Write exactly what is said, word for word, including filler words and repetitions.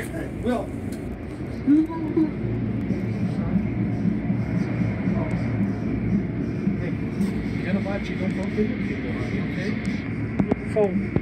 Will. Hey, you gonna watch it on okay? Phone.